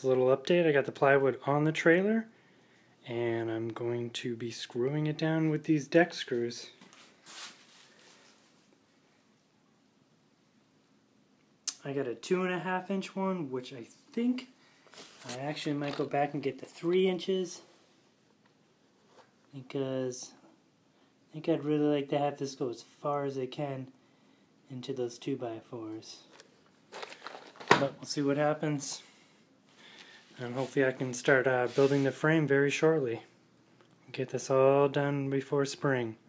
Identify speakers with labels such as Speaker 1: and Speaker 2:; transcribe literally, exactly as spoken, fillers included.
Speaker 1: a little update. I got the plywood on the trailer and I'm going to be screwing it down with these deck screws. I got a two and a half inch one, which I think I actually might go back and get the three inches because I think I'd really like to have this go as far as I can into those two by fours. But we'll see what happens. And hopefully I can start uh, building the frame very shortly. Get this all done before spring.